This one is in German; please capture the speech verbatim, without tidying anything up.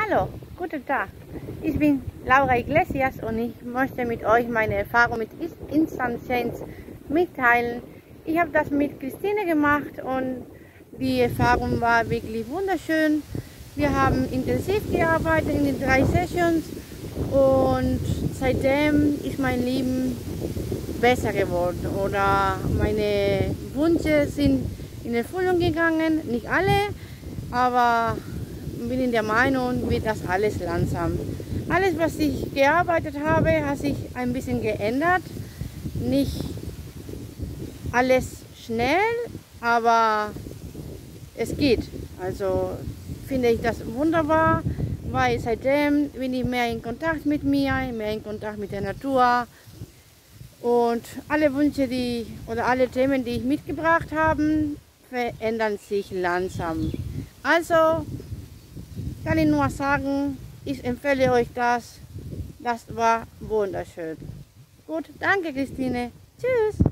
Hallo, guten Tag. Ich bin Laura Iglesias und ich möchte mit euch meine Erfahrung mit Instant Change mitteilen. Ich habe das mit Christine gemacht und die Erfahrung war wirklich wunderschön. Wir haben intensiv gearbeitet in den drei Sessions und seitdem ist mein Leben besser geworden oder meine Wünsche sind in Erfüllung gegangen. Nicht alle, aber bin in der Meinung, wird das alles langsam. Alles, was ich gearbeitet habe, hat sich ein bisschen geändert. Nicht alles schnell, aber es geht. Also finde ich das wunderbar, weil seitdem bin ich mehr in Kontakt mit mir, mehr in Kontakt mit der Natur. Und alle Wünsche, die oder alle Themen, die ich mitgebracht habe, verändern sich langsam. Also kann ich nur sagen, ich empfehle euch das. Das war wunderschön. Gut, danke Christine. Tschüss.